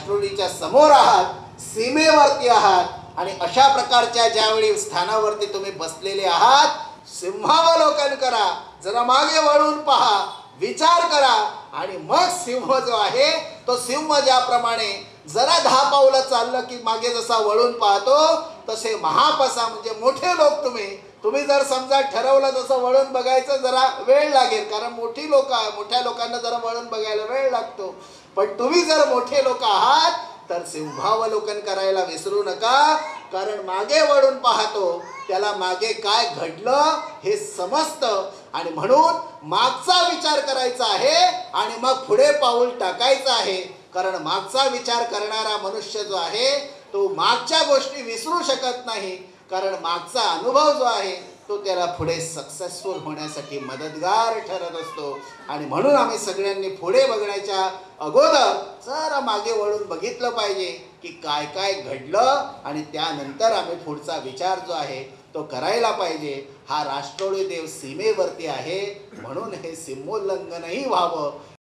राष्ट्रवादीच्या समोर आहात, सीमेवरती आहात आणि अशा प्रकारच्या ज्यावेळी स्थानावरती तुम्ही बसलेले आहात, सिंहावलोकन करा, जरा मागे वळून पहा, विचार करा आणि मग सिंह जो आहे तो सिंह ज्याप्रमाणे जरा 10 पावलं चाललं की मागे जसा वळून पाहतो, तसे महापसा म्हणजे मोठे लोक तुम्ही जर समजा ठरवलं तसं वळून बघायचं जरा वेळ लागेल, कारण मोठ्या लोकांना जरा वळून बघायला वेळ लागतो. पण तुम्ही जर मोठे लोक आहात तर सिंहावलोकन करायला विसरू नका, कारण मागे वळून पाहतो त्याला मागे काय घडलं हे समजतं आणि म्हणून मागचा विचार करायचा आहे आणि मग पुढे पाऊल टाकायचं आहे. कारण मागचा विचार करणारा मनुष्य जो आहे तो मागच्या गोष्टी विसरू शकत नाही, कारण मागचा अनुभव जो आहे तो त्याला पुढे सक्सेसफुल होण्यासाठी मदतगार ठरत असतो. आणि म्हणून आम्ही सगळ्यांनी पुढे बघण्याच्या अगोदर जरा मागे वळून बघितलं पाहिजे की काय काय घडलं आणि त्यानंतर आम्ही पुढचा विचार जो आहे तो करायला पाहिजे. हा राष्ट्रवादी देव सीमेवरती आहे, म्हणून हे सीमोल्लंघनही व्हावं